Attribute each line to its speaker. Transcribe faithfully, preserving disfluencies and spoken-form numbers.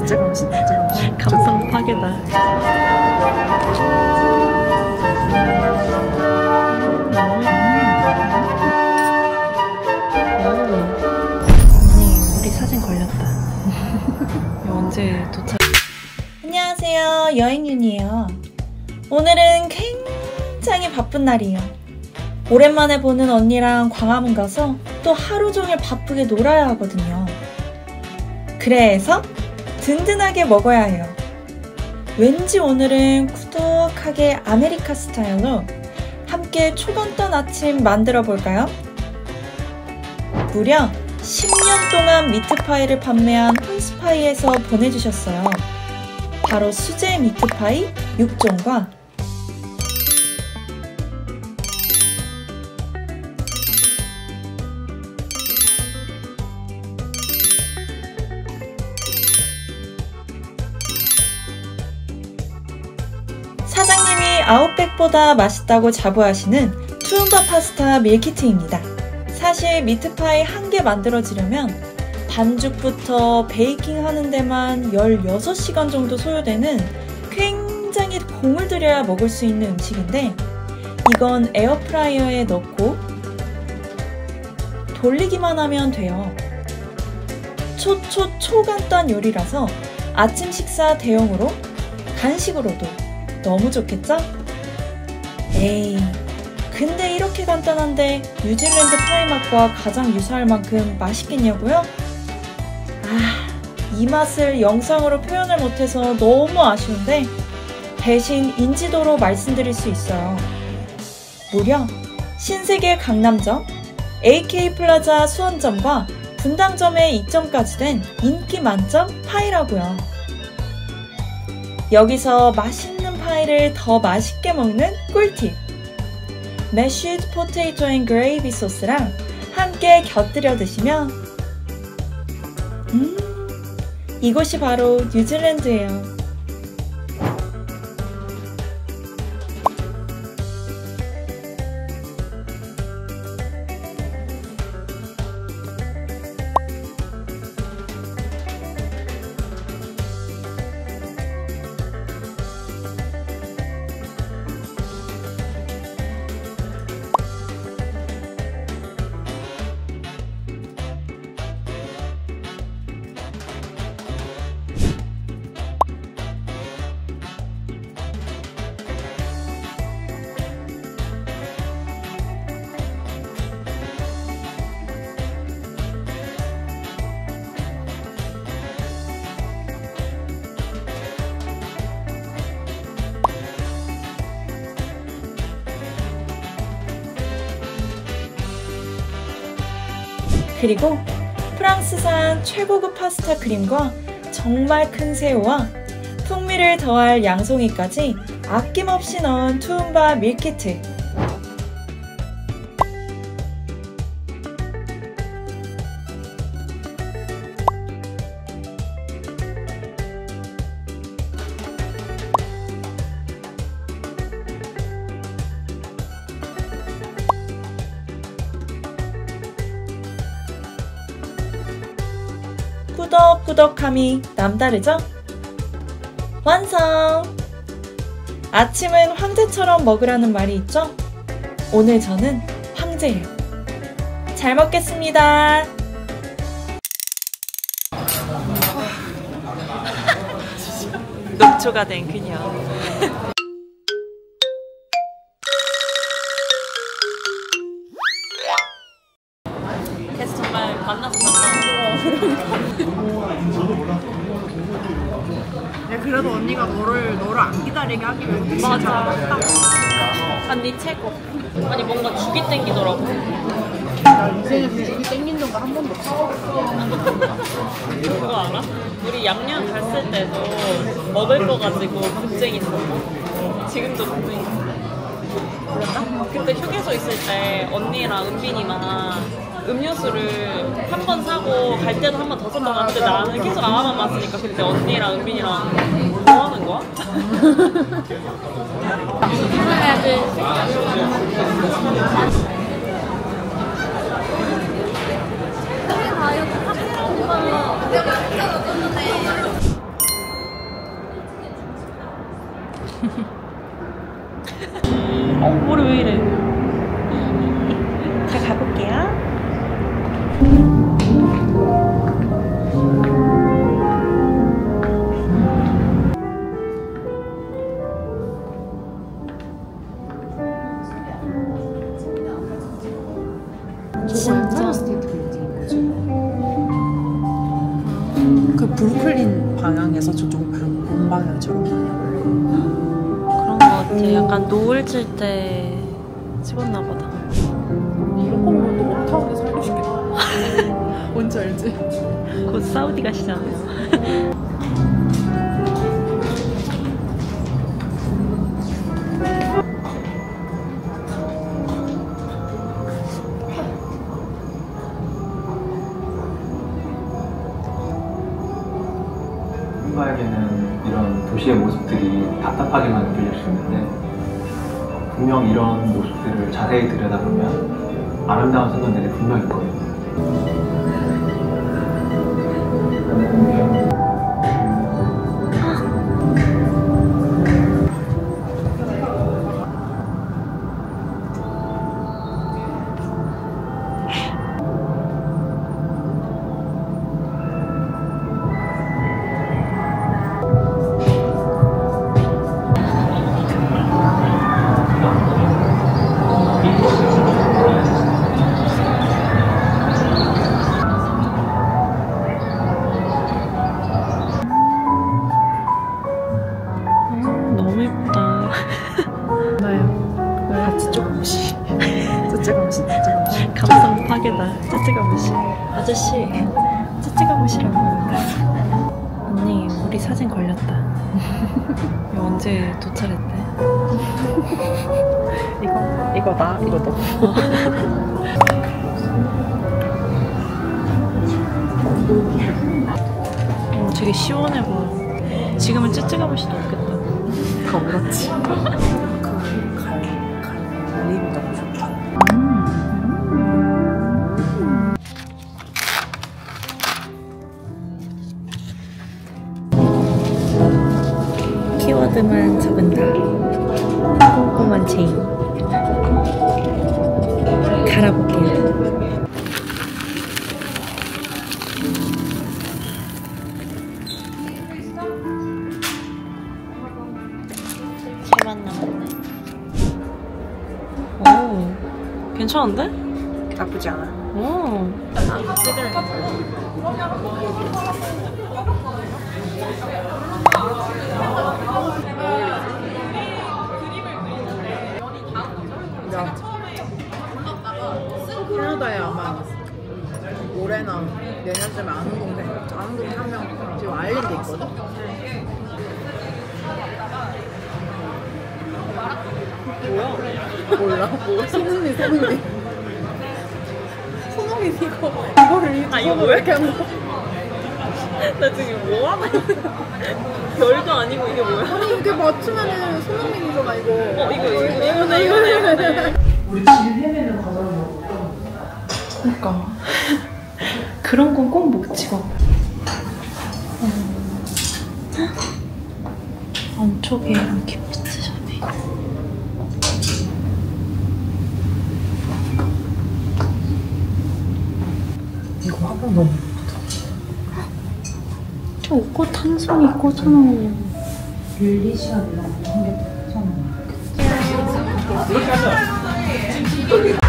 Speaker 1: 진짜 감성, 진짜 감성. 감성 파괴다. 언니, 우리 사진 걸렸다. 언제 도착?
Speaker 2: 안녕하세요, 여행윤이에요. 오늘은 굉장히 바쁜 날이에요. 오랜만에 보는 언니랑 광화문 가서 또 하루 종일 바쁘게 놀아야 하거든요. 그래서 든든하게 먹어야 해요. 왠지 오늘은 꾸덕하게 아메리카 스타일로 함께 초간단 아침 만들어 볼까요? 무려 십 년 동안 미트파이를 판매한 홈스파이에서 보내주셨어요. 바로 수제 미트파이 육 종과 사장님이 아웃백보다 맛있다고 자부하시는 투움바 파스타 밀키트입니다. 사실 미트파이 한 개 만들어지려면 반죽부터 베이킹 하는 데만 열여섯 시간 정도 소요되는 굉장히 공을 들여야 먹을 수 있는 음식인데, 이건 에어프라이어에 넣고 돌리기만 하면 돼요. 초초 초간단 요리라서 아침 식사 대용으로 간식으로도 너무 좋겠죠? 에이, 근데 이렇게 간단한데 뉴질랜드 파이 맛과 가장 유사할 만큼 맛있겠냐고요? 아, 이 맛을 영상으로 표현을 못해서 너무 아쉬운데 대신 인지도로 말씀드릴 수 있어요. 무려 신세계 강남점, 에이케이 플라자 수원점과 분당점에 입점까지 된 인기 만점 파이라고요. 여기서 맛있는 파이를 더 맛있게 먹는 꿀팁! 메쉬드 포테이토 앤 그레이비 소스랑 함께 곁들여 드시면 음, 이곳이 바로 뉴질랜드예요. 그리고 프랑스산 최고급 파스타 크림과 정말 큰 새우와 풍미를 더할 양송이까지 아낌없이 넣은 투움바 밀키트. 꾸덕꾸덕함이 남다르죠? 완성! 아침은 황제처럼 먹으라는 말이 있죠? 오늘 저는 황제예요. 잘 먹겠습니다.
Speaker 1: 녹초가 된 그녀. 그래서 정말 만나서 반가워.
Speaker 3: 야, 그래도 언니가 너를 너를 안 기다리게 하기 위해서 택시
Speaker 1: 맞아. 언니 최고. 아니 뭔가 죽이 땡기더라고.
Speaker 3: 나 인생에서 죽이 땡긴 적도 한 번도 없어.
Speaker 1: 그거 알아? 우리 양양 갔을 때도 먹을 거 가지고 분쟁이 있었어. 지금도 분쟁이 있어. 몰랐나? 그때 휴게소 있을 때 언니랑 은빈이랑 음료수를 한 번 사고 갈 때도 한 번 더 샀던 것 같은데 나는 계속 아마만 마시니까 그때 언니랑 은빈이랑 뭐 하는 거야? 하나 둘 셋.
Speaker 3: 그 브루클린 방향에서 저쪽 문 방향처럼
Speaker 1: 그런 거 같아. 약간 노을 질 때 찍었나 보다.
Speaker 3: 이런 걸로 또 못하게 살고 싶겠다. 뭔지 알지?
Speaker 1: 곧 사우디 가시잖아요.
Speaker 4: 누군가에게는 이런 도시의 모습들이 답답하게만 들릴 수 있는데 분명 이런 모습들을 자세히 들여다보면 아름다운 순간들이 분명 있거든요.
Speaker 1: 너무 예쁘다.
Speaker 3: 나요. 같이 조금씩. 쯔쯔가무시, 쯔쯔가무시.
Speaker 1: 감성 파괴다. 쯔쯔가무시. 아저씨, 쯔쯔가무시라고. 언니, 우리 사진 걸렸다. 언제 도착했대?
Speaker 3: 이거, 이거 나, 이거 너.
Speaker 1: 어, 되게 시원해 보여. 지금은 쯔쯔가무시도 없겠다.
Speaker 3: 그렇지. 그 갈, 갈, 립이 너무 좋다.
Speaker 1: 키워드만 적은다. 꼼꼼한 제인. 갈아볼게요. 세만 남았네. 오, 괜찮은데?
Speaker 3: 나쁘지 않아.
Speaker 1: 오.
Speaker 3: 야, 캐나다에 아마 올해나 내년쯤에 안흥동대 안흥동대 한명 지금 아일랜드 있거든? 뭐야? 몰라? 뭐야? 손흥민 손흥민 손흥민 이거 이거를
Speaker 1: 아, 이거
Speaker 3: 이거를
Speaker 1: 뭐야?
Speaker 3: 이렇게 하는 거
Speaker 1: 나 지금 뭐 하나? 별도 아니고 이게 뭐야?
Speaker 3: 아니 이렇게 맞추면은 손흥민이잖아 이거
Speaker 1: 어, 이거, 이거, 이거네, 이거네, 이거네.
Speaker 3: 우리 집 헤매는 과정이 어떤
Speaker 2: 그러니까 그런 건 꼭 못 찍어. 안쪽이랑 기프트 샵이.
Speaker 3: 이거 화보 너무
Speaker 2: 저 꽃 한 송이 꽂아놓은
Speaker 3: 릴리시안 이런 거 한개 꽂아놓은